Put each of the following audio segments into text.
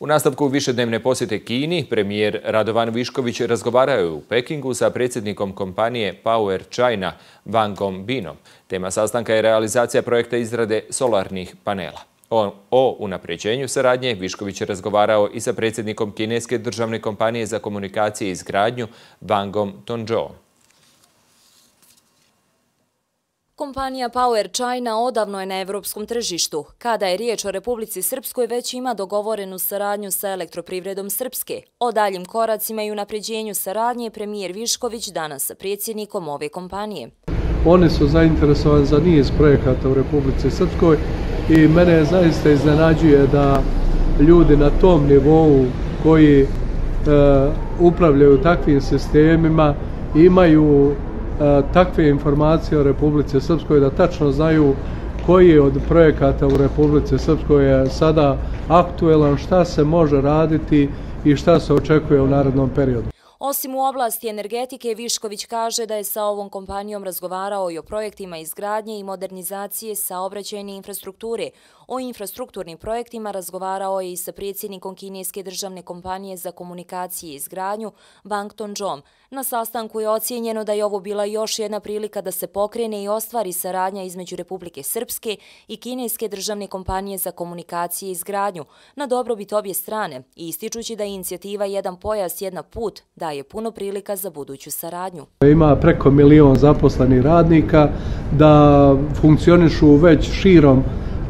U nastavku višednevne posjete Kini, premijer Radovan Višković razgovarao je u Pekingu sa predsjednikom kompanije Power China Wangom Binom. Tema sastanka je realizacija projekta izrade solarnih panela. O unapređenju saradnje Višković je razgovarao i sa predsjednikom kineske državne kompanije za komunikacije i izgradnju Wangom Tongzhoom. Kompanija Power China odavno je na evropskom tržištu. Kada je riječ o Republici Srpskoj, već ima dogovorenu saradnju sa Elektroprivredom Srpske. O daljim koracima i unapređenju saradnje premijer Višković danas sa predsjednikom ove kompanije. Oni su zainteresovani za niz projekata u Republici Srpskoj i mene zaista iznenađuje da ljudi na tom nivou koji upravljaju takvim sistemima imaju takve informacije o Republici Srpskoj, da tačno znaju koji od projekata u Republici Srpskoj je sada aktuelan, šta se može raditi i šta se očekuje u narednom periodu. Osim u oblasti energetike, Višković kaže da je sa ovom kompanijom razgovarao i o projektima izgradnje i modernizacije saobraćajne infrastrukture. O infrastrukturnim projektima razgovarao je i sa predsjednikom kineske državne kompanije za komunikacije i izgradnju Wang Tongzhoom. Na sastanku je ocijenjeno da je ovo bila još jedna prilika da se pokrene i ostvari saradnja između Republike Srpske i kineske državne kompanije za komunikacije i izgradnju na dobrobit obje strane, ističući da je inicijativa Jedan pojas, jedan put daje puno prilika za buduću saradnju. Ima preko 1 milion zaposlenih radnika, da funkcionišu već širom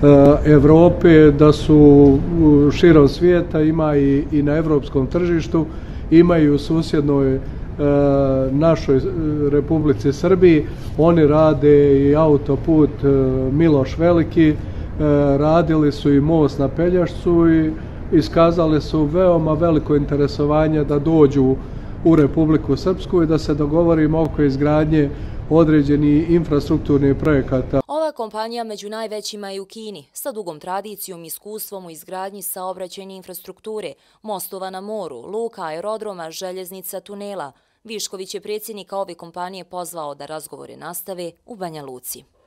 Evrope, da su širom svijeta, ima i na evropskom tržištu, imaju u susjednoj našoj Republici Srbiji. Oni rade i autoput Miloš Veliki, radili su i most na Pelješcu i iskazali su veoma veliko interesovanje da dođu u Republiku Srpsku i da se dogovorimo oko izgradnje određenih infrastrukturnih projekata. Ova kompanija među najvećima je u Kini, sa dugom tradicijom i iskustvom u izgradnji saobraćajne infrastrukture, mostova na moru, luka, aerodroma, željeznica, tunela. Višković je predsjednika ove kompanije pozvao da razgovore nastave u Banja Luci.